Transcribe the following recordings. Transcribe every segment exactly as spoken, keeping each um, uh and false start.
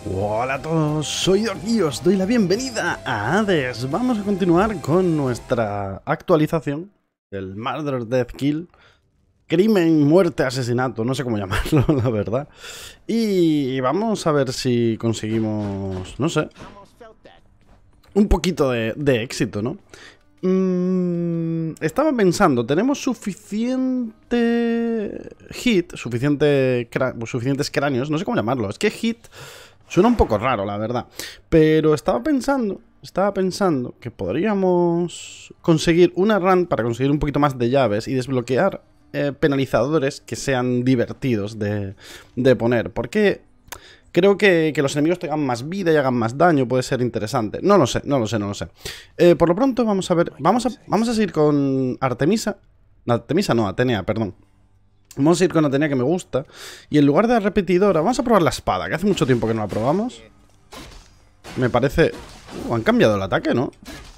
Hola a todos, soy Doc y os doy la bienvenida a Hades. Vamos a continuar con nuestra actualización del Murder, Death, Kill. Crimen, muerte, asesinato, no sé cómo llamarlo, la verdad. Y vamos a ver si conseguimos, no sé, un poquito de, de éxito, ¿no? Mm, estaba pensando, tenemos suficiente hit, suficiente suficientes cráneos, no sé cómo llamarlo. Es que hit suena un poco raro, la verdad. Pero estaba pensando, estaba pensando que podríamos conseguir una run para conseguir un poquito más de llaves y desbloquear eh, penalizadores que sean divertidos de, de poner. Porque creo que, que los enemigos tengan más vida y hagan más daño puede ser interesante. No lo sé, no lo sé, no lo sé. Eh, por lo pronto vamos a ver, vamos a, vamos a seguir con Artemisa. Artemisa no, Atenea, perdón. Vamos a ir con Atenea, que me gusta. Y en lugar de la repetidora, vamos a probar la espada, que hace mucho tiempo que no la probamos. Me parece... Uh, han cambiado el ataque, ¿no?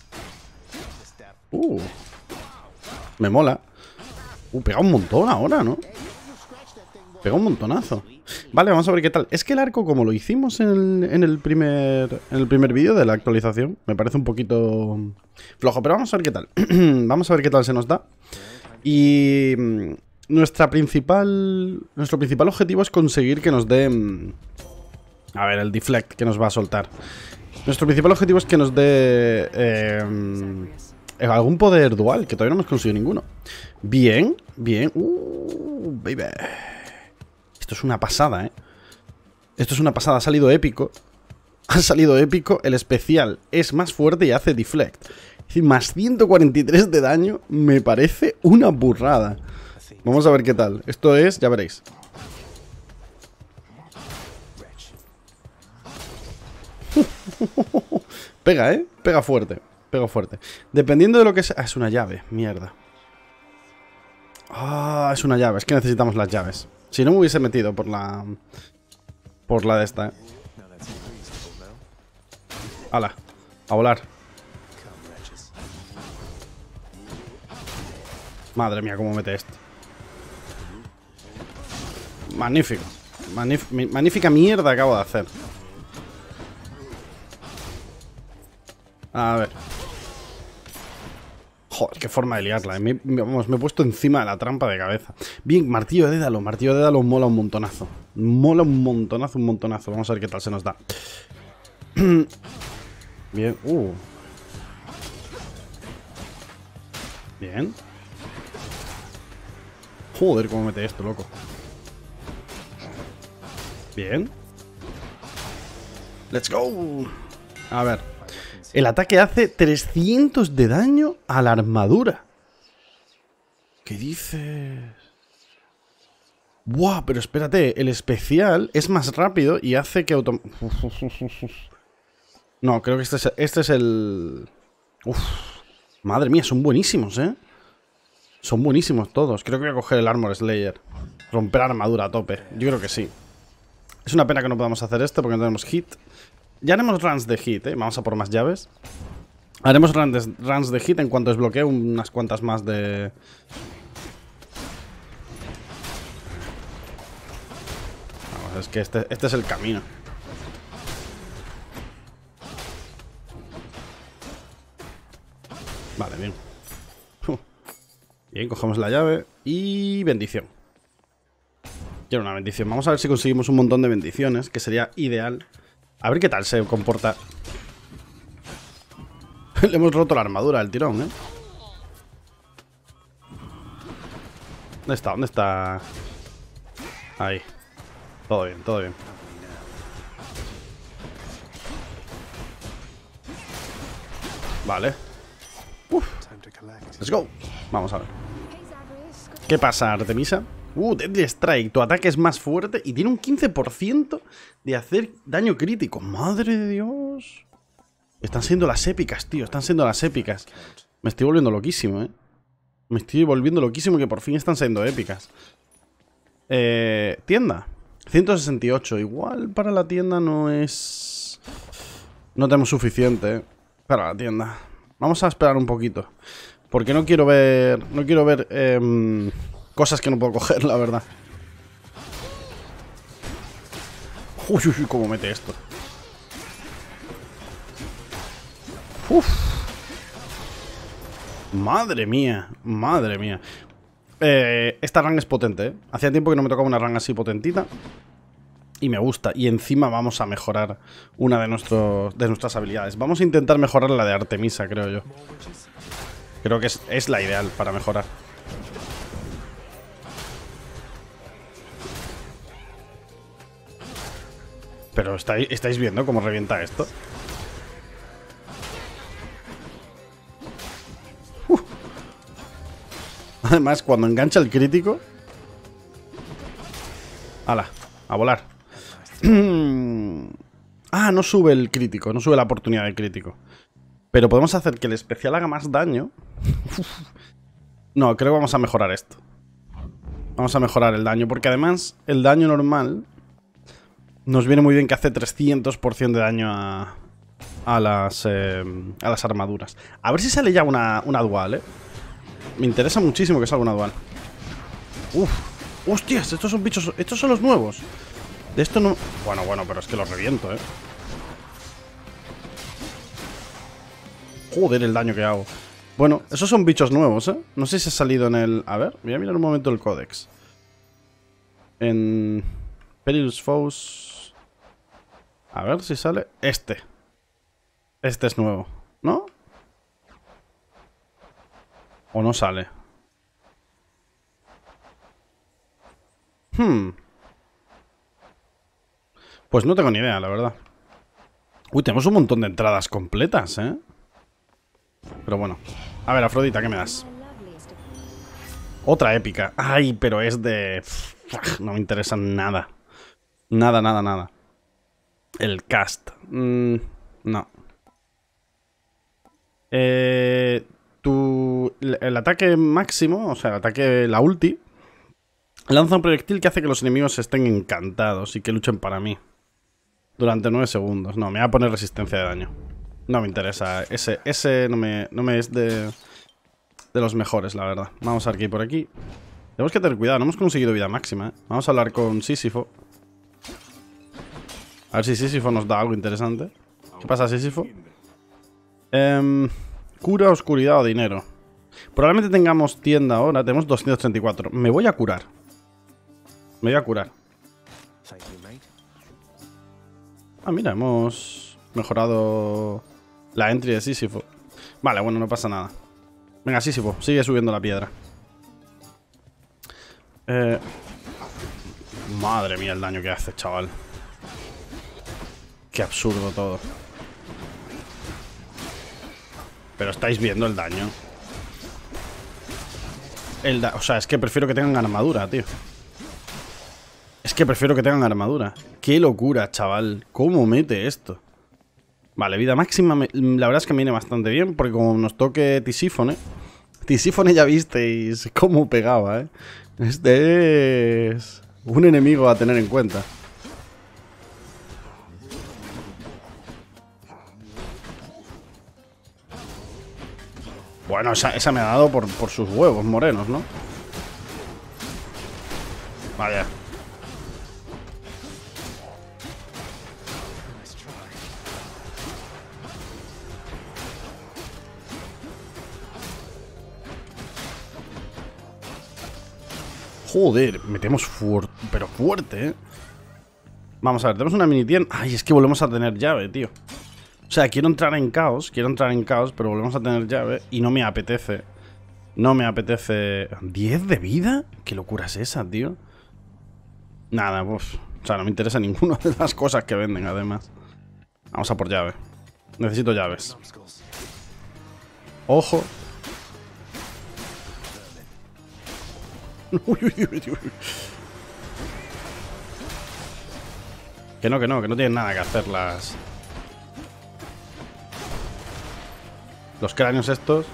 Uh, me mola. Uh, pega un montón ahora, ¿no? Pega un montonazo. Vale, vamos a ver qué tal. Es que el arco, como lo hicimos en el, en el primer en el primer vídeo de la actualización, me parece un poquito flojo, pero vamos a ver qué tal. Vamos a ver qué tal se nos da. Y nuestra principal nuestro principal objetivo es conseguir que nos dé... A ver, el deflect que nos va a soltar. Nuestro principal objetivo es que nos dé... Eh, algún poder dual, que todavía no hemos conseguido ninguno. Bien, bien. Uh, baby. Esto es una pasada, ¿eh? Esto es una pasada. Ha salido épico. Ha salido épico. El especial es más fuerte y hace deflect. Es decir, más ciento cuarenta y tres de daño. Me parece una burrada. Vamos a ver qué tal. Esto es, ya veréis. Pega, ¿eh? Pega fuerte. Pega fuerte. Dependiendo de lo que sea... Ah, es una llave. Mierda. Ah, es una llave. Es que necesitamos las llaves. Si no me hubiese metido por la... Por la de esta, ¿eh? ¡Hala! A volar. Madre mía, cómo mete esto. Magnífico. Magnif magnífica mierda acabo de hacer. A ver. Joder, qué forma de liarla. Me, me, vamos, me he puesto encima de la trampa de cabeza. Bien, martillo de Dédalo. Martillo de Dédalo mola un montonazo. Mola un montonazo, un montonazo. Vamos a ver qué tal se nos da. Bien. Uh. Bien. Joder, cómo mete esto, loco. Bien. Let's go. A ver. El ataque hace trescientos de daño a la armadura. ¿Qué dices? Buah, pero espérate. El especial es más rápido y hace que autom... No, creo que este es, este es el... Uf. Madre mía, son buenísimos, ¿eh? Son buenísimos todos. Creo que voy a coger el Armor Slayer. Romper armadura a tope. Yo creo que sí. Es una pena que no podamos hacer esto porque no tenemos hit. Ya haremos runs de hit, ¿eh? Vamos a por más llaves. Haremos runs de, runs de hit en cuanto desbloquee unas cuantas más de... Vamos, es que este, este es el camino. Vale, bien. Uh. Bien, cogemos la llave y bendición. Quiero una bendición. Vamos a ver si conseguimos un montón de bendiciones, que sería ideal. A ver qué tal se comporta. Le hemos roto la armadura al tirón, ¿eh? ¿Dónde está? ¿Dónde está? Ahí. Todo bien, todo bien. Vale. Uf. Let's go. Vamos a ver. ¿Qué pasa, Artemisa? Uh, Deadly Strike. Tu ataque es más fuerte y tiene un quince por ciento de hacer daño crítico. ¡Madre de Dios! Están siendo las épicas, tío. Están siendo las épicas. Me estoy volviendo loquísimo, ¿eh? Me estoy volviendo loquísimo que por fin están siendo épicas. Eh, tienda. ciento sesenta y ocho. Igual para la tienda no es... No tenemos suficiente, ¿eh? Para la tienda. Vamos a esperar un poquito. Porque no quiero ver... No quiero ver... Eh, cosas que no puedo coger, la verdad. Uy, uy, uy, cómo mete esto. Uf. Madre mía, madre mía. Eh, esta run es potente, ¿eh? Hacía tiempo que no me tocaba una run así potentita. Y me gusta. Y encima vamos a mejorar una de, nuestros, de nuestras habilidades. Vamos a intentar mejorar la de Artemisa, creo yo. Creo que es, es la ideal para mejorar. Pero estáis, estáis viendo cómo revienta esto. Uh. Además, cuando engancha el crítico... ¡Hala! A volar. Ah, no sube el crítico. No sube la oportunidad de crítico. Pero podemos hacer que el especial haga más daño. No, creo que vamos a mejorar esto. Vamos a mejorar el daño. Porque además, el daño normal... Nos viene muy bien que hace trescientos por ciento de daño a, a, las, eh, a las armaduras. A ver si sale ya una, una dual, ¿eh? Me interesa muchísimo que salga una dual. Uf. Hostias, estos son bichos... Estos son los nuevos. De esto no... Bueno, bueno, pero es que los reviento, ¿eh? Joder, el daño que hago. Bueno, esos son bichos nuevos, ¿eh? No sé si ha salido en el... A ver, voy a mirar un momento el códex. En... Perilous Foes... A ver si sale... Este. Este es nuevo, ¿no? ¿O no sale? Hmm. Pues no tengo ni idea, la verdad. Uy, tenemos un montón de entradas completas, ¿eh? Pero bueno. A ver, Afrodita, ¿qué me das? Otra épica. Ay, pero es de... No me interesa nada. Nada, nada, nada. El cast. Mm, no. Eh, tu, el ataque máximo, o sea, el ataque, la ulti, lanza un proyectil que hace que los enemigos estén encantados y que luchen para mí. Durante nueve segundos. No, me va a poner resistencia de daño. No me interesa. Ese, ese no me, no me es de, de los mejores, la verdad. Vamos a ver qué hay por aquí. Tenemos que tener cuidado, no hemos conseguido vida máxima, ¿eh? Vamos a hablar con Sísifo. A ver si Sísifo nos da algo interesante. ¿Qué pasa, Sísifo? Eh, cura, oscuridad o dinero. Probablemente tengamos tienda ahora. Tenemos doscientos treinta y cuatro. Me voy a curar. Me voy a curar. Ah, mira, hemos mejorado la entry de Sísifo. Vale, bueno, no pasa nada. Venga, Sísifo, sigue subiendo la piedra. Eh... Madre mía el daño que hace, chaval. Qué absurdo todo. Pero estáis viendo el daño. El da o sea, es que prefiero que tengan armadura, tío. Es que prefiero que tengan armadura. Qué locura, chaval. ¿Cómo mete esto? Vale, vida máxima. Me... La verdad es que me viene bastante bien. Porque como nos toque Tisífone. Tisífone ya visteis cómo pegaba, ¿eh? Este es un enemigo a tener en cuenta. Bueno, esa, esa me ha dado por, por sus huevos morenos, ¿no? Vaya. Joder, metemos fuerte, pero fuerte, ¿eh? Vamos a ver, tenemos una mini tienda. Ay, es que volvemos a tener llave, tío. O sea, quiero entrar en caos, quiero entrar en caos, pero volvemos a tener llave y no me apetece. No me apetece... ¿diez de vida? ¿Qué locura es esa, tío? Nada, pues... O sea, no me interesa ninguna de las cosas que venden, además. Vamos a por llave. Necesito llaves. Ojo. Uy, uy, uy, uy. Que no, que no, que no tienen nada que hacer las... Los cráneos estos.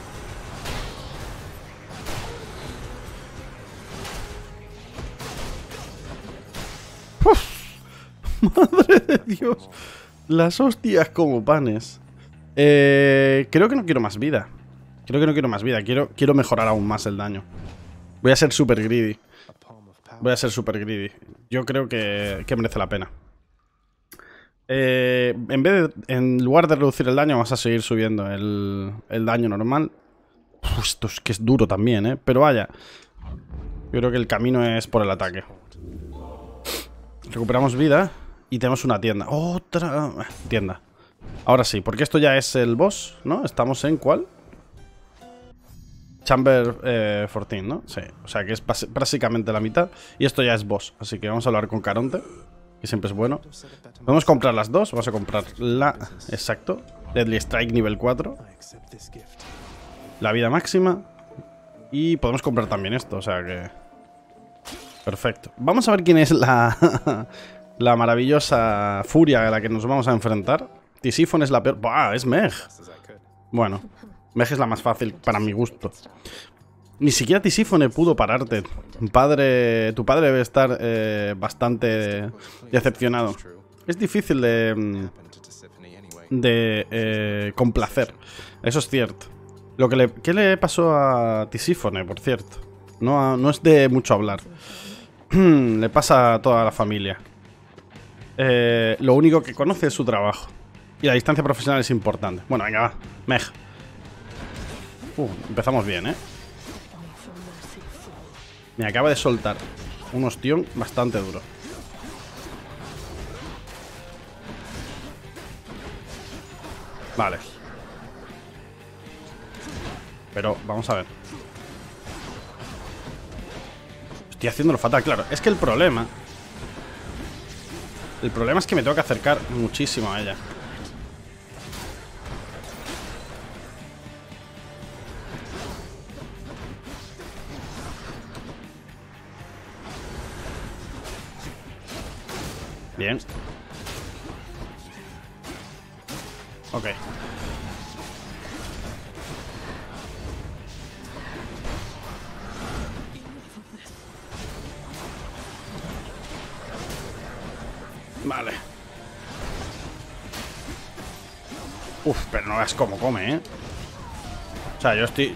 ¡Uf! Madre de Dios. Las hostias como panes. Eh, creo que no quiero más vida. Creo que no quiero más vida. Quiero, quiero mejorar aún más el daño. Voy a ser super greedy. Voy a ser super greedy. Yo creo que, que merece la pena. Eh, en vez de, en lugar de reducir el daño, vamos a seguir subiendo el, el daño normal. Uf, esto es que es duro también, ¿eh? Pero vaya, yo creo que el camino es por el ataque. Recuperamos vida y tenemos una tienda. Otra tienda. Ahora sí, porque esto ya es el boss, ¿no? ¿Estamos en cuál? Chamber eh, catorce, ¿no? Sí, o sea que es básicamente la mitad. Y esto ya es boss, así que vamos a hablar con Caronte, que siempre es bueno. Podemos comprar las dos, vamos a comprar la... Exacto, Deadly Strike nivel cuatro. La vida máxima. Y podemos comprar también esto, o sea que... Perfecto. Vamos a ver quién es la... la maravillosa furia a la que nos vamos a enfrentar. Tisífone es la peor... ¡Bah! Es Meg. Bueno, Meg es la más fácil para mi gusto. Ni siquiera Tisífone pudo pararte. Padre, tu padre debe estar eh, bastante decepcionado. Es difícil de... De eh, complacer. Eso es cierto. Lo que le, ¿Qué le pasó a Tisífone, por cierto? No, no es de mucho hablar. Le pasa a toda la familia. Eh, lo único que conoce es su trabajo. Y la distancia profesional es importante. Bueno, venga, va. Meg. Uh, empezamos bien, ¿eh? Me acaba de soltar un ostión bastante duro. Vale. Pero, vamos a ver. Estoy haciéndolo fatal, claro. Es que el problema... El problema es que me tengo que acercar muchísimo a ella. Bien. Ok. Vale. Uf, pero no veas cómo come, ¿eh? O sea, yo estoy...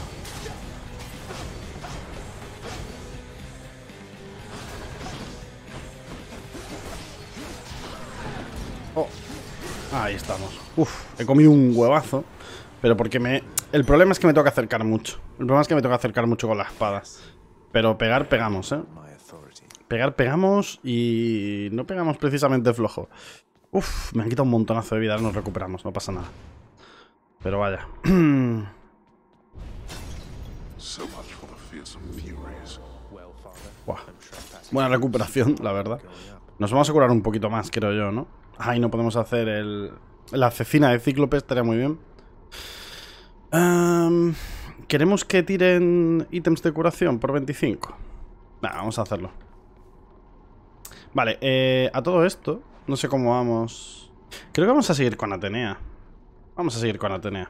Oh, ahí estamos. Uf, he comido un huevazo. Pero porque me... El problema es que me tengo que acercar mucho. El problema es que me tengo que acercar mucho con la espada. Pero pegar, pegamos, ¿eh? Pegar, pegamos y... No pegamos precisamente flojo. Uf, me han quitado un montonazo de vida. Nos recuperamos, no pasa nada. Pero vaya. Buah. Buena recuperación, la verdad. Nos vamos a curar un poquito más, creo yo, ¿no? Ay, no podemos hacer el... La cecina de Cíclope, estaría muy bien. Um, ¿Queremos que tiren ítems de curación por veinticinco? Nah, vamos a hacerlo. Vale, eh, a todo esto, no sé cómo vamos. Creo que vamos a seguir con Atenea. Vamos a seguir con Atenea.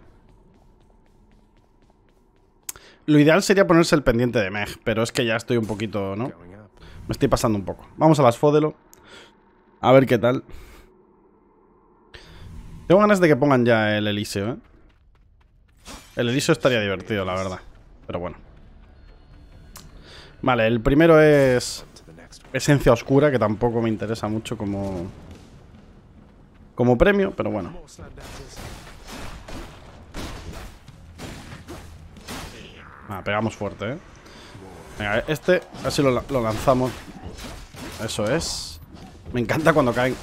Lo ideal sería ponerse el pendiente de Meg, pero es que ya estoy un poquito, ¿no? Me estoy pasando un poco. Vamos a las Fódelo. A ver qué tal. Tengo ganas de que pongan ya el Elíseo, ¿eh? El Elíseo estaría divertido, la verdad. Pero bueno. Vale, el primero es... Esencia Oscura, que tampoco me interesa mucho como... Como premio, pero bueno. Ah, pegamos fuerte, ¿eh? Venga, este, así lo, lo lanzamos. Eso es. Me encanta cuando caen.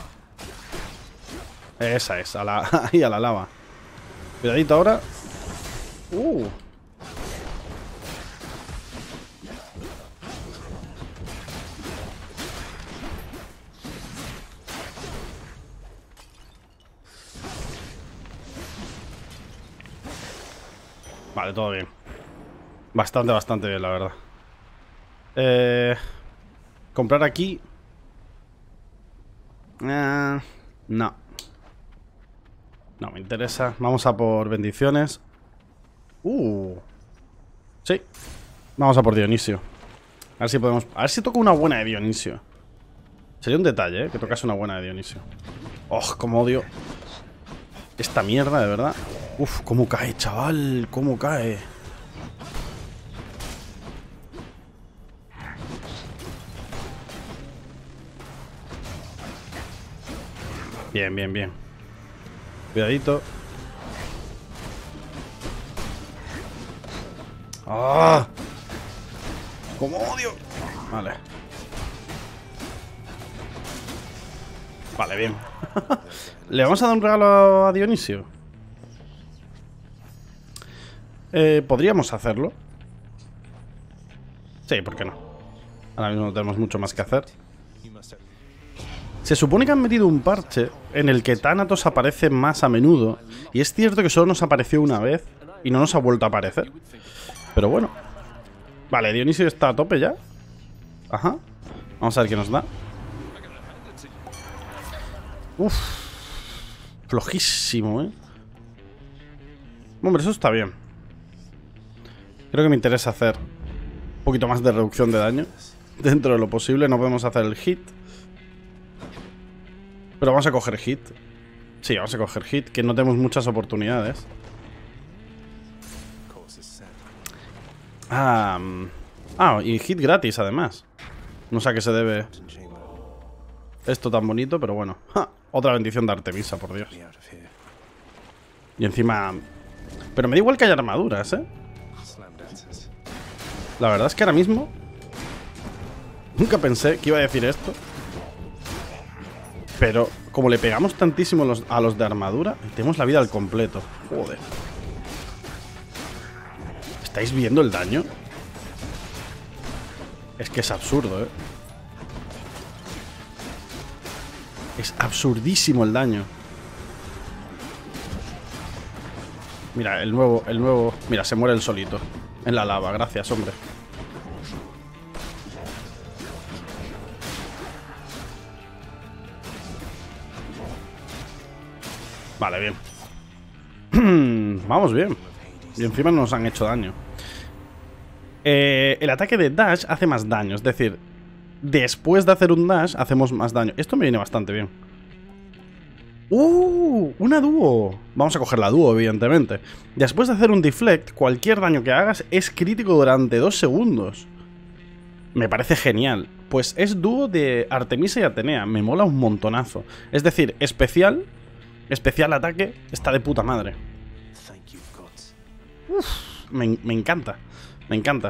Esa es, a la, ahí a la lava. Cuidadito ahora. Uh. Vale, todo bien. Bastante, bastante bien, la verdad. Eh, comprar aquí. Eh, no. No me interesa. Vamos a por bendiciones. Uh. Sí. Vamos a por Dionisio. A ver si podemos... A ver si toco una buena de Dionisio. Sería un detalle, ¿eh? Que tocase una buena de Dionisio. Oh, cómo odio esta mierda, de verdad. Uf, cómo cae, chaval. Cómo cae. Bien, bien, bien. Cuidadito. ¡Ah! ¡Cómo odio! Vale. Vale, bien. ¿Le vamos a dar un regalo a Dionisio? Eh, podríamos hacerlo. Sí, ¿por qué no? Ahora mismo no tenemos mucho más que hacer. Se supone que han metido un parche en el que Thanatos aparece más a menudo. Y es cierto que solo nos apareció una vez y no nos ha vuelto a aparecer. Pero bueno. Vale, Dionisio está a tope ya. Ajá. Vamos a ver qué nos da. Uf. Flojísimo, ¿eh? Hombre, eso está bien. Creo que me interesa hacer un poquito más de reducción de daño. Dentro de lo posible. No podemos hacer el hit. Pero vamos a coger hit. Sí, vamos a coger hit, que no tenemos muchas oportunidades. Ah, ah, y hit gratis además. No sé a qué se debe esto tan bonito, pero bueno. ¡Ja! Otra bendición de Artemisa, por Dios. Y encima... Pero me da igual que haya armaduras, ¿eh? La verdad es que ahora mismo nunca pensé que iba a decir esto. Pero como le pegamos tantísimo los, a los de armadura, tenemos la vida al completo. Joder. ¿Estáis viendo el daño? Es que es absurdo, ¿eh? Es absurdísimo el daño. Mira, el nuevo, el nuevo... Mira, se muere el solito en la lava, gracias, hombre. Vale, bien. Vamos bien. Y encima nos han hecho daño. Eh, el ataque de dash hace más daño. Es decir, después de hacer un dash hacemos más daño. Esto me viene bastante bien. ¡Uh! Una dúo. Vamos a coger la dúo, evidentemente. Después de hacer un deflect, cualquier daño que hagas es crítico durante dos segundos. Me parece genial. Pues es dúo de Artemisa y Atenea. Me mola un montonazo. Es decir, especial... Especial ataque está de puta madre. Uf, me, me encanta. Me encanta.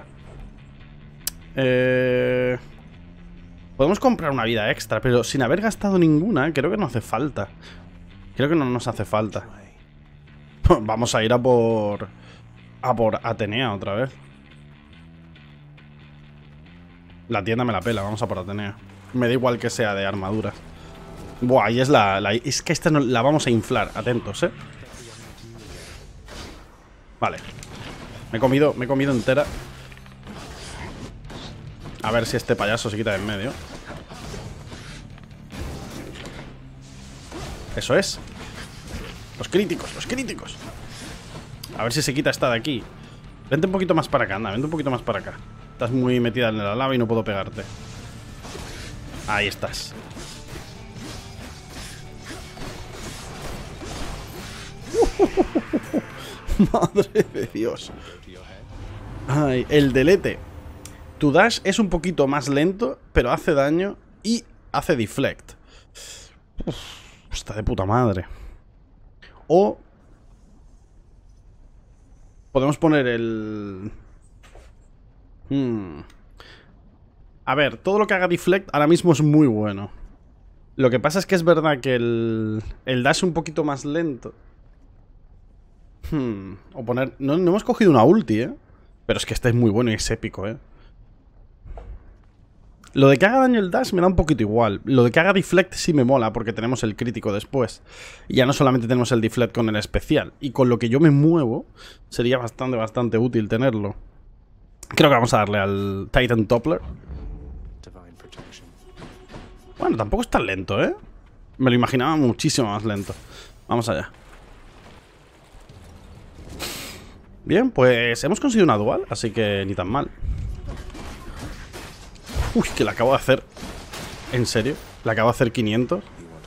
Eh... Podemos comprar una vida extra, pero sin haber gastado ninguna, creo que no hace falta. Creo que no nos hace falta. Vamos a ir a por... A por Atenea otra vez. La tienda me la pela, vamos a por Atenea. Me da igual que sea de armaduras. Buah, ahí es la, la... Es que esta no, la vamos a inflar, atentos, ¿eh? Vale. Me he comido, me he comido entera. A ver si este payaso se quita de en medio. Eso es. Los críticos, los críticos. A ver si se quita esta de aquí. Vente un poquito más para acá, anda, vente un poquito más para acá. Estás muy metida en la lava y no puedo pegarte. Ahí estás. Madre de Dios. Ay, el delete. Tu dash es un poquito más lento, pero hace daño y hace deflect. Uf, está de puta madre. O podemos poner el... Hmm. A ver, todo lo que haga deflect ahora mismo es muy bueno. Lo que pasa es que es verdad que el, el dash es un poquito más lento. Hmm. O poner... No, no hemos cogido una ulti, ¿eh? Pero es que este es muy bueno y es épico, ¿eh? Lo de que haga daño el dash me da un poquito igual. Lo de que haga deflect sí me mola porque tenemos el crítico después. Y ya no solamente tenemos el deflect con el especial. Y con lo que yo me muevo sería bastante, bastante útil tenerlo. Creo que vamos a darle al Titan Toppler. Bueno, tampoco es tan lento, ¿eh? Me lo imaginaba muchísimo más lento. Vamos allá. Bien, pues hemos conseguido una dual, así que ni tan mal. Uy, que la acabo de hacer. ¿En serio? La acabo de hacer quinientos.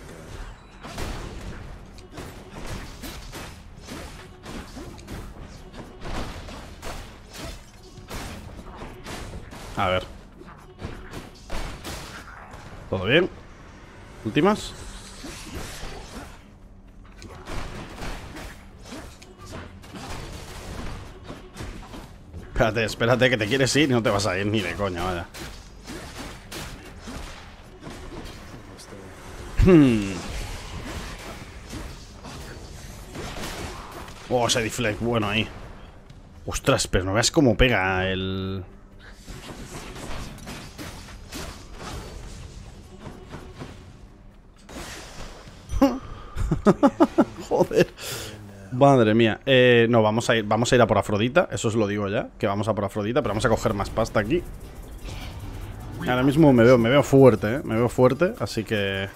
A ver. ¿Todo bien? ¿Últimas? Espérate, espérate, que te quieres ir y no te vas a ir ni de coña, vaya. Hmm. Oh, ese deflect, bueno ahí. Ostras, pero no veas cómo pega el... Joder. Madre mía. Eh, no, vamos a ir, vamos a ir a por Afrodita. Eso os lo digo ya, que vamos a por Afrodita. Pero vamos a coger más pasta aquí. Ahora mismo me veo, me veo fuerte, ¿eh? Me veo fuerte, así que...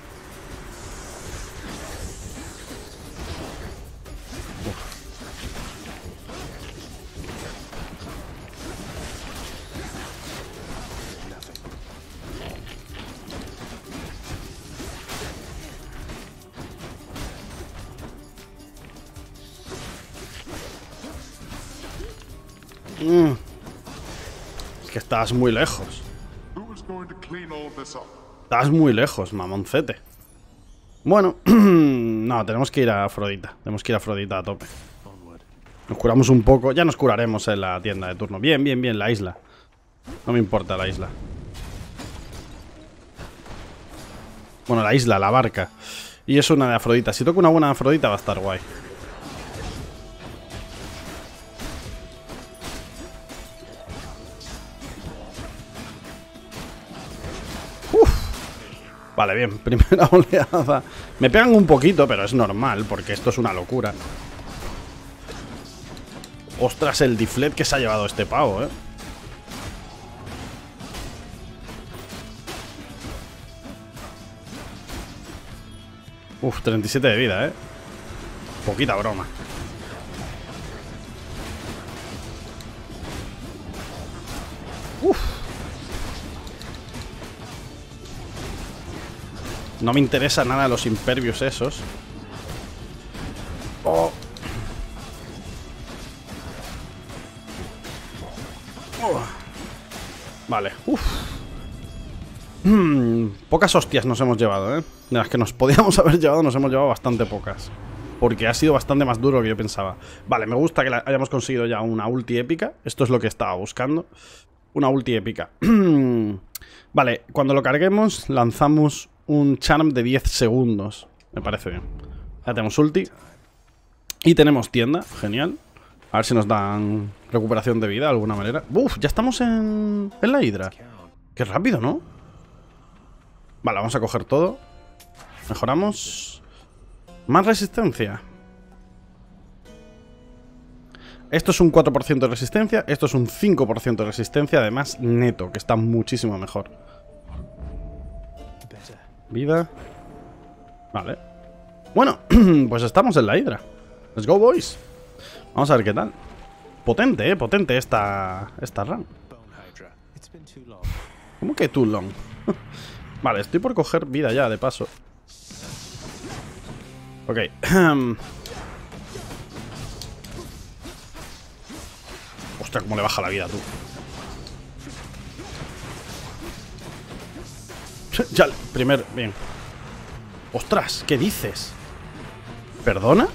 Mm. Es que estás muy lejos. Estás muy lejos, mamoncete. Bueno, no, tenemos que ir a Afrodita. Tenemos que ir a Afrodita a tope. Nos curamos un poco. Ya nos curaremos en la tienda de turno. Bien, bien, bien, la isla. No me importa la isla. Bueno, la isla, la barca. Y es una de Afrodita. Si toco una buena Afrodita va a estar guay. Vale, bien, primera oleada. Me pegan un poquito, pero es normal, porque esto es una locura. Ostras, el deflect que se ha llevado este pavo, eh. Uf, treinta y siete de vida, eh. Poquita broma. Uf. No me interesa nada los impervios esos. Oh. Oh. Vale. Uf. Hmm. Pocas hostias nos hemos llevado, ¿eh? De las que nos podíamos haber llevado, nos hemos llevado bastante pocas. Porque ha sido bastante más duro de lo que yo pensaba. Vale, me gusta que hayamos conseguido ya una ulti épica. Esto es lo que estaba buscando. Una ulti épica. Vale, cuando lo carguemos, lanzamos un charm de diez segundos. Me parece bien. Ya tenemos ulti. Y tenemos tienda. Genial. A ver si nos dan recuperación de vida de alguna manera. Uf, ya estamos en, en la hidra. Qué rápido, ¿no? Vale, vamos a coger todo. Mejoramos. Más resistencia. Esto es un cuatro por ciento de resistencia. Esto es un cinco por ciento de resistencia. Además, neto, que está muchísimo mejor. Vida. Vale. Bueno, pues estamos en la hidra. Let's go, boys. Vamos a ver qué tal. Potente, eh, potente esta, esta run. ¿Cómo que too long? Vale, estoy por coger vida ya, de paso. Ok. Ostras, cómo le baja la vida, tú. Ya, primer... Bien. Ostras, ¿qué dices? ¿Perdona?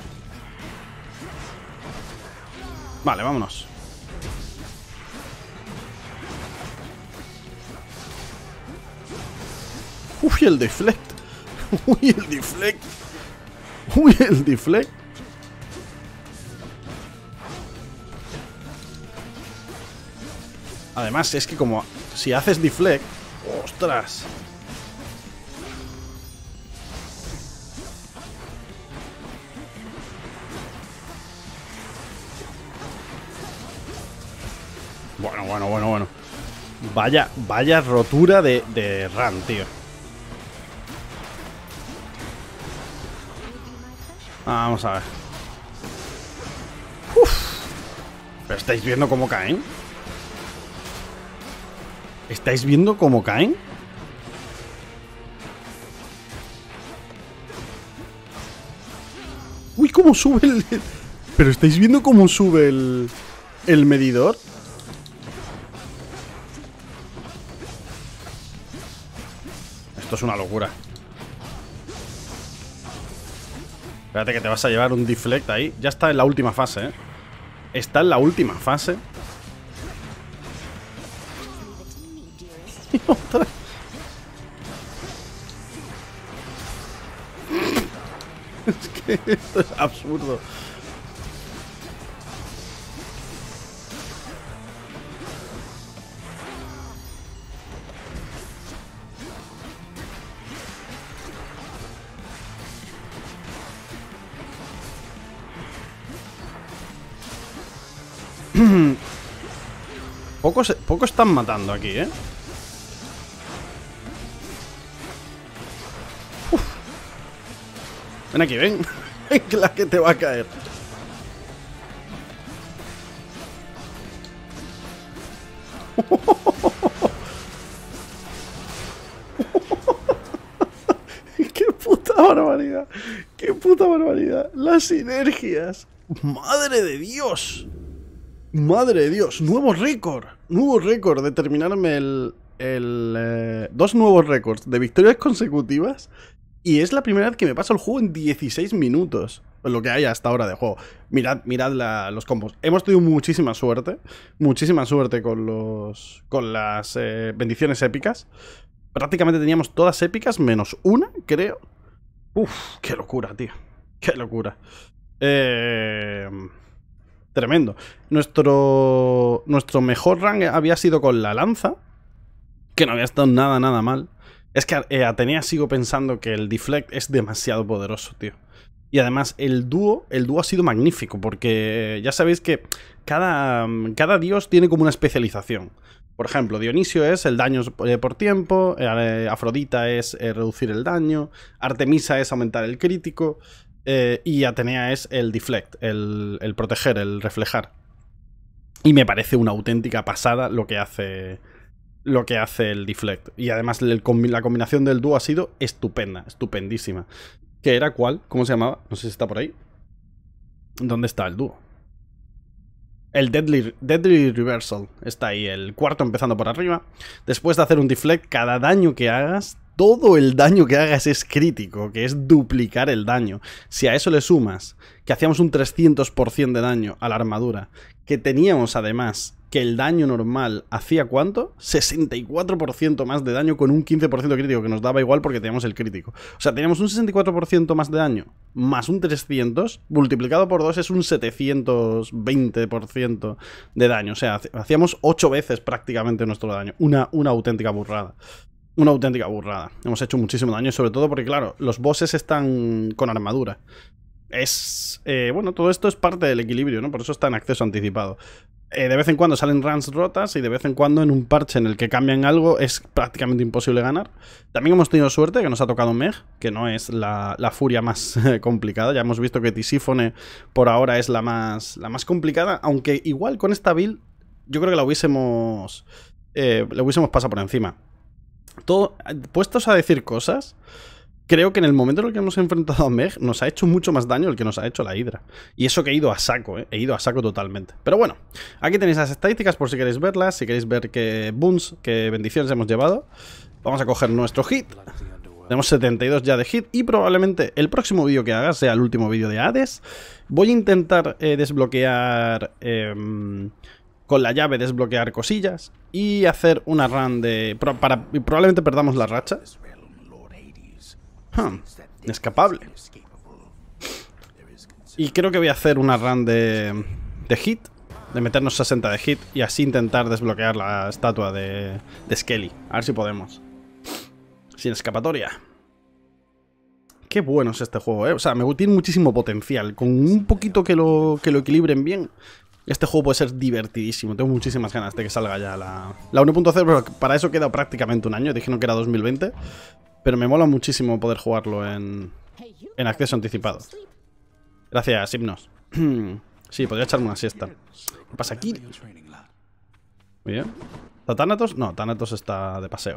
Vale, vámonos. Uy, el deflect. Uy, el deflect. Uy, el deflect. Además, es que como... Si haces deflect... ¡Ostras! Bueno, bueno, bueno, bueno. Vaya, vaya rotura de, de run, tío. Vamos a ver. Uf. ¿Pero estáis viendo cómo caen? ¿Estáis viendo cómo caen? Uy, cómo sube el... ¿Pero estáis viendo cómo sube el... el medidor? Esto es una locura. Espérate que te vas a llevar un deflect ahí. Ya está en la última fase, ¿eh? Está en la última fase. Y otra. Es que esto es absurdo. Pocos, pocos están matando aquí, ¿eh? Uf. Ven aquí, ven. Ven, que la que te va a caer. ¡Qué puta barbaridad! ¡Qué puta barbaridad! Las sinergias. ¡Madre de Dios! ¡Madre de Dios! ¡Nuevo récord! ¡Nuevo récord de terminarme el... el eh, dos nuevos récords de victorias consecutivas. Y es la primera vez que me paso el juego en dieciséis minutos. Pues lo que hay hasta ahora de juego. Mirad, mirad la, los combos. Hemos tenido muchísima suerte. Muchísima suerte con los... con las eh, bendiciones épicas. Prácticamente teníamos todas épicas, menos una, creo. Uf, qué locura, tío. Qué locura. Eh... Tremendo. Nuestro, nuestro mejor rank había sido con la lanza, que no había estado nada, nada mal. Es que eh, Atenea sigo pensando que el Deflect es demasiado poderoso, tío. Y además el dúo, el dúo ha sido magnífico, porque ya sabéis que cada, cada dios tiene como una especialización. Por ejemplo, Dionisio es el daño por tiempo, eh, Afrodita es eh, reducir el daño, Artemisa es aumentar el crítico... Eh, y Atenea es el deflect, el, el proteger, el reflejar. Y me parece una auténtica pasada lo que hace lo que hace el deflect. Y además el, la combinación del dúo ha sido estupenda, estupendísima. ¿Qué era? ¿Cuál? ¿Cómo se llamaba? No sé si está por ahí. ¿Dónde está el dúo? El Deadly, Deadly Reversal. Está ahí, el cuarto empezando por arriba. Después de hacer un deflect, cada daño que hagas, todo el daño que hagas es crítico, que es duplicar el daño. Si a eso le sumas que hacíamos un trescientos por ciento de daño a la armadura, que teníamos además que el daño normal hacía ¿cuánto? sesenta y cuatro por ciento más de daño con un quince por ciento crítico, que nos daba igual porque teníamos el crítico. O sea, teníamos un sesenta y cuatro por ciento más de daño, más un trescientos, multiplicado por dos es un setecientos veinte por ciento de daño. O sea, hacíamos ocho veces prácticamente nuestro daño. Una, una auténtica burrada. Una auténtica burrada. Hemos hecho muchísimo daño, sobre todo porque, claro, los bosses están con armadura. Es... Eh, bueno, todo esto es parte del equilibrio, ¿no? Por eso está en acceso anticipado. Eh, de vez en cuando salen runs rotas y de vez en cuando en un parche en el que cambian algo es prácticamente imposible ganar. También hemos tenido suerte que nos ha tocado Meg, que no es la, la furia más complicada. Ya hemos visto que Tisífone por ahora es la más, la más complicada, aunque igual con esta build yo creo que la hubiésemos... Eh, le hubiésemos pasado por encima. Todo, puestos a decir cosas, creo que en el momento en el que hemos enfrentado a Meg nos ha hecho mucho más daño del que nos ha hecho la Hydra. Y eso que he ido a saco, ¿eh? He ido a saco totalmente. Pero bueno, aquí tenéis las estadísticas por si queréis verlas, si queréis ver qué boons, qué bendiciones hemos llevado. Vamos a coger nuestro hit. Tenemos setenta y dos ya de hit y probablemente el próximo vídeo que haga sea el último vídeo de Hades. Voy a intentar eh, desbloquear... Eh, con la llave desbloquear cosillas y hacer una run de... Para, probablemente perdamos la racha. Huh, escapable. Y creo que voy a hacer una run de, de hit, de meternos sesenta de hit y así intentar desbloquear la estatua de, de Skelly. A ver si podemos. Sin escapatoria. Qué bueno es este juego, ¿eh? O sea, me tiene muchísimo potencial. Con un poquito que lo, que lo equilibren bien, este juego puede ser divertidísimo. Tengo muchísimas ganas de que salga ya la, la uno punto cero, pero para eso queda prácticamente un año. Dijeron que era dos mil veinte. Pero me mola muchísimo poder jugarlo en, en acceso anticipado. Gracias, Hipnos. Sí, podría echarme una siesta. ¿Qué pasa aquí? Muy bien. ¿Está Thanatos? No, Thanatos está de paseo.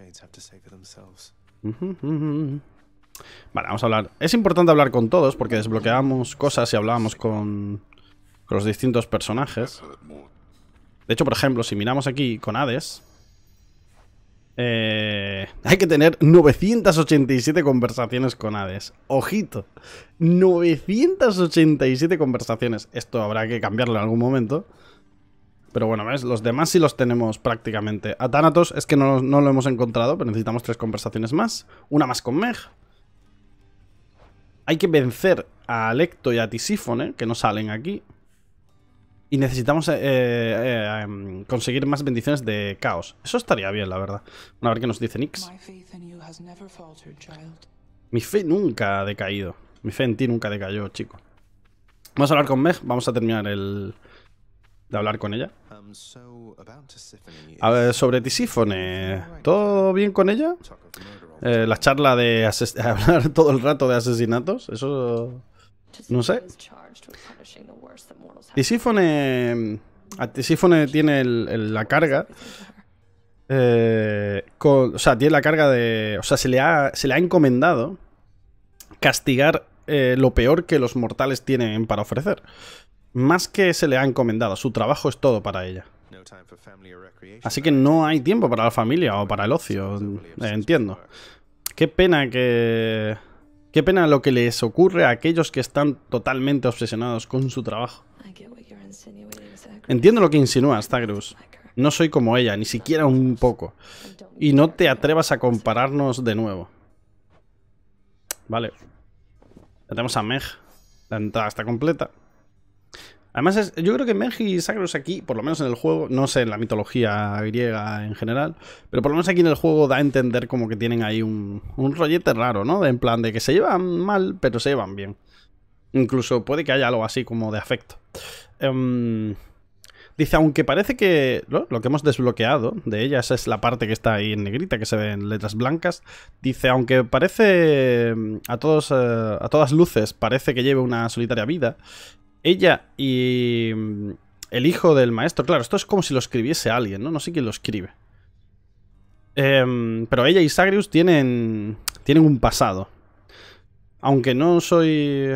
Vale, vamos a hablar. Es importante hablar con todos porque desbloqueamos cosas y hablábamos con... con los distintos personajes. De hecho, por ejemplo, si miramos aquí con Hades, eh, hay que tener novecientas ochenta y siete conversaciones con Hades. Ojito, novecientas ochenta y siete conversaciones. Esto habrá que cambiarlo en algún momento. Pero bueno, ¿ves? Los demás sí los tenemos prácticamente. A Thanatos es que no, no lo hemos encontrado, pero necesitamos tres conversaciones más. Una más con Meg. Hay que vencer a Alecto y a Tisífone, que no salen aquí. Y necesitamos eh, eh, eh, conseguir más bendiciones de caos. Eso estaría bien, la verdad. Bueno, a ver qué nos dice Nyx. Mi fe nunca ha decaído. Mi fe en ti nunca decayó, chico. Vamos a hablar con Meg. Vamos a terminar el... de hablar con ella. A ver, sobre Tisífone, ¿todo bien con ella? Eh, la charla de hablar todo el rato de asesinatos, eso... no sé. Tisífone... A Tisífone tiene el, el, la carga... Eh, con, o sea, tiene la carga de... O sea, se le ha, se le ha encomendado castigar eh, lo peor que los mortales tienen para ofrecer. Más que se le ha encomendado, su trabajo es todo para ella. Así que no hay tiempo para la familia o para el ocio, eh, entiendo. Qué pena que... Qué pena lo que les ocurre a aquellos que están totalmente obsesionados con su trabajo. Entiendo lo que insinúas, Zagreus. No soy como ella, ni siquiera un poco. Y no te atrevas a compararnos de nuevo. Vale. Ya tenemos a Meg. La entrada está completa. Además, es, yo creo que Meg y Zagreus aquí, por lo menos en el juego, no sé en la mitología griega en general, pero por lo menos aquí en el juego da a entender como que tienen ahí un, un rollete raro, ¿no? En plan de que se llevan mal, pero se llevan bien. Incluso puede que haya algo así como de afecto. Um, dice, aunque parece que ¿no? lo que hemos desbloqueado de ellas es la parte que está ahí en negrita, que se ve en letras blancas. Dice, aunque parece a, todos, uh, a todas luces, parece que lleve una solitaria vida, ella y el hijo del maestro... Claro, esto es como si lo escribiese alguien, ¿no? No sé quién lo escribe. Eh, pero ella y Zagreus tienen, tienen un pasado. Aunque no soy...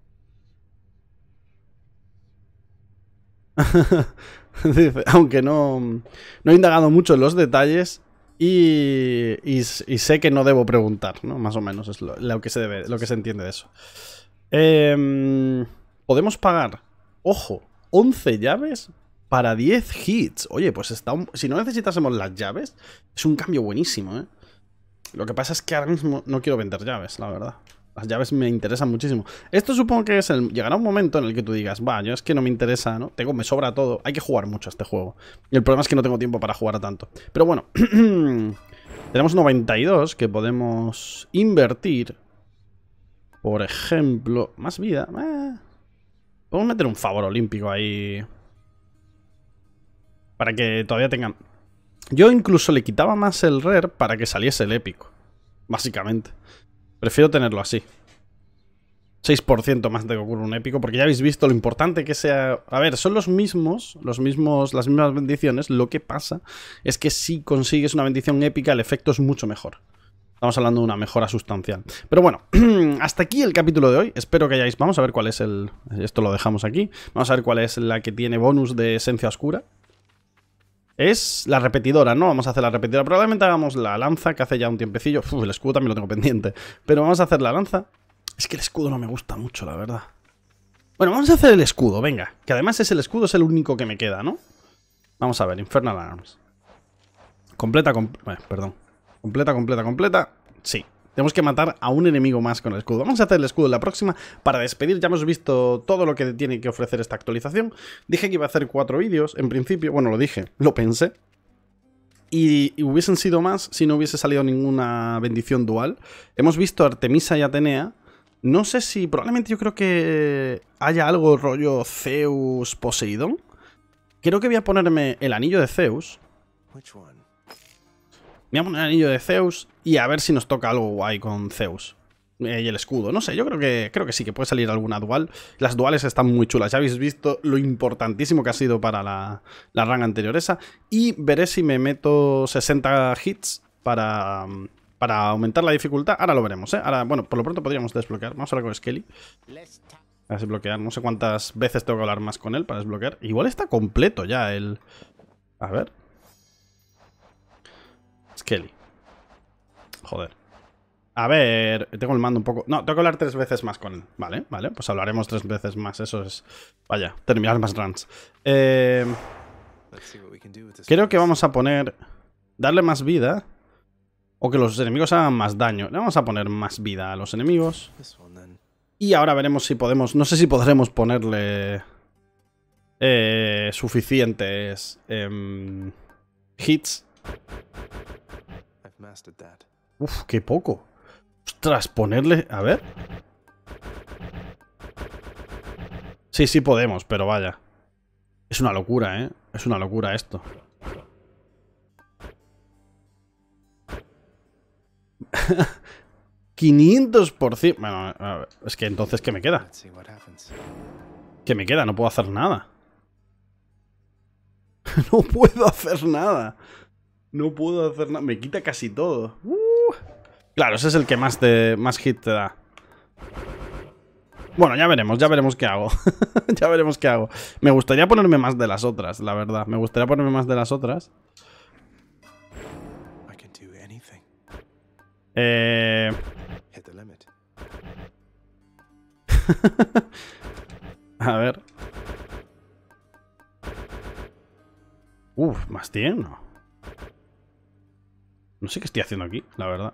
Dice, aunque no, no he indagado mucho en los detalles y, y, y sé que no debo preguntar, ¿no? Más o menos es lo, lo, que, se debe, lo que se entiende de eso. Eh... Podemos pagar, ojo, once llaves para diez hits. Oye, pues está un... si no necesitásemos las llaves, es un cambio buenísimo, ¿eh? Lo que pasa es que ahora mismo no quiero vender llaves, la verdad. Las llaves me interesan muchísimo. Esto supongo que es el... llegará un momento en el que tú digas, va, yo es que no me interesa, ¿no? Tengo, me sobra todo. Hay que jugar mucho a este juego. Y el problema es que no tengo tiempo para jugar a tanto. Pero bueno, tenemos noventa y dos que podemos invertir. Por ejemplo, más vida. Eh... Podemos meter un favor olímpico ahí. Para que todavía tengan... Yo incluso le quitaba más el rare para que saliese el épico. Básicamente. Prefiero tenerlo así. seis por ciento más de que ocurra un épico. Porque ya habéis visto lo importante que sea... A ver, son los mismos, los mismos, las mismas bendiciones. Lo que pasa es que si consigues una bendición épica, el efecto es mucho mejor. Estamos hablando de una mejora sustancial. Pero bueno, hasta aquí el capítulo de hoy. Espero que hayáis... Vamos a ver cuál es el... Esto lo dejamos aquí. Vamos a ver cuál es la que tiene bonus de esencia oscura. Es la repetidora, ¿no? Vamos a hacer la repetidora. Probablemente hagamos la lanza, que hace ya un tiempecillo. Uf, el escudo también lo tengo pendiente. Pero vamos a hacer la lanza. Es que el escudo no me gusta mucho, la verdad. Bueno, vamos a hacer el escudo, venga. Que además es el escudo, es el único que me queda, ¿no? Vamos a ver, Infernal Arms. Completa, com... bueno, perdón. Completa, completa, completa. Sí. Tenemos que matar a un enemigo más con el escudo. Vamos a hacer el escudo en la próxima para despedir. Ya hemos visto todo lo que tiene que ofrecer esta actualización. Dije que iba a hacer cuatro vídeos, en principio. Bueno, lo dije, lo pensé. Y, y hubiesen sido más si no hubiese salido ninguna bendición dual. Hemos visto a Artemisa y Atenea. No sé si... Probablemente yo creo que haya algo rollo Zeus Poseidón. Creo que voy a ponerme el anillo de Zeus. Voy a poner el anillo de Zeus y a ver si nos toca algo guay con Zeus. Eh, y el escudo. No sé, yo creo que, creo que sí, que puede salir alguna dual. Las duales están muy chulas. Ya habéis visto lo importantísimo que ha sido para la, la rang anterior esa. Y veré si me meto sesenta hits para, para aumentar la dificultad. Ahora lo veremos, ¿eh? Ahora, bueno, por lo pronto podríamos desbloquear. Vamos a hablar con Skelly. A desbloquear. No sé cuántas veces tengo que hablar más con él para desbloquear. Igual está completo ya el... A ver... Skelly. Joder. A ver, tengo el mando un poco... No, tengo que hablar tres veces más con él. Vale, vale, pues hablaremos tres veces más. Eso es... Vaya, terminar más runs. Eh... Creo que vamos a poner... Darle más vida. O que los enemigos hagan más daño. Le vamos a poner más vida a los enemigos. Y ahora veremos si podemos... No sé si podremos ponerle... Eh, suficientes... Eh, hits. Uf, qué poco. Ostras, ponerle... A ver. Sí, sí podemos, pero vaya. Es una locura, ¿eh? Es una locura esto. quinientos por ciento. Bueno, a ver, es que entonces, ¿qué me queda? ¿Qué me queda? No puedo hacer nada. No puedo hacer nada. No puedo hacer nada. Me quita casi todo. Uh. Claro, ese es el que más, te, más hit te da. Bueno, ya veremos, ya veremos qué hago. Ya veremos qué hago. Me gustaría ponerme más de las otras, la verdad. Me gustaría ponerme más de las otras. Eh... A ver. Uf, más cien, ¿no? No sé qué estoy haciendo aquí, la verdad.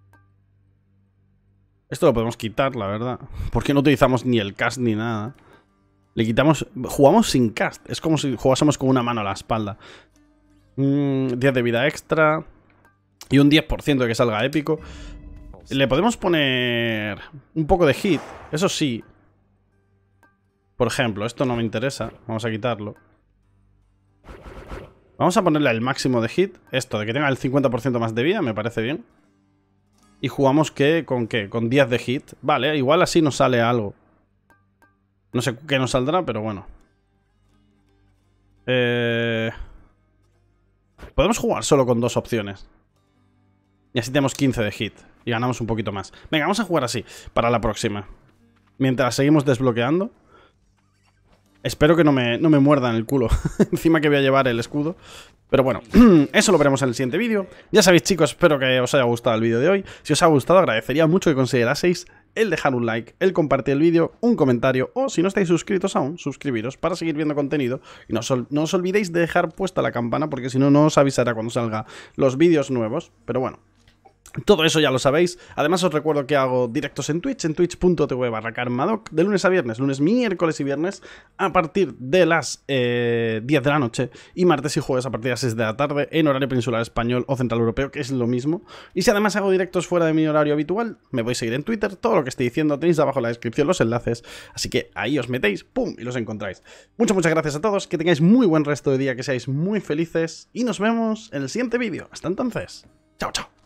Esto lo podemos quitar, la verdad. Porque no utilizamos ni el cast ni nada. Le quitamos... Jugamos sin cast. Es como si jugásemos con una mano a la espalda. Mm, diez de vida extra. Y un diez por ciento de que salga épico. Le podemos poner un poco de hit. Eso sí. Por ejemplo, esto no me interesa. Vamos a quitarlo. Vamos a ponerle el máximo de hit. Esto, de que tenga el cincuenta por ciento más de vida, me parece bien. Y jugamos que, ¿con qué? Con diez de hit. Vale, igual así nos sale algo. No sé qué nos saldrá, pero bueno. Eh... Podemos jugar solo con dos opciones. Y así tenemos quince de hit. Y ganamos un poquito más. Venga, vamos a jugar así para la próxima. Mientras seguimos desbloqueando. Espero que no me, no me muerdan el culo. Encima que voy a llevar el escudo. Pero bueno, eso lo veremos en el siguiente vídeo. Ya sabéis, chicos, espero que os haya gustado el vídeo de hoy. Si os ha gustado, agradecería mucho que consideraseis el dejar un like, el compartir el vídeo, un comentario, o si no estáis suscritos aún, suscribiros para seguir viendo contenido. Y no os, no os olvidéis de dejar puesta la campana, porque si no, no os avisará cuando salgan los vídeos nuevos. Pero bueno, todo eso ya lo sabéis. Además os recuerdo que hago directos en Twitch, en twitch punto tv barra karmadoc, de lunes a viernes, lunes, miércoles y viernes a partir de las eh, diez de la noche, y martes y jueves a partir de las seis de la tarde en horario peninsular español o central europeo, que es lo mismo. Y si además hago directos fuera de mi horario habitual, me podéis seguir en Twitter. Todo lo que estoy diciendo tenéis abajo en la descripción los enlaces, así que ahí os metéis, pum, y los encontráis. Muchas, muchas gracias a todos, que tengáis muy buen resto de día, que seáis muy felices, y nos vemos en el siguiente vídeo. Hasta entonces, chao, chao.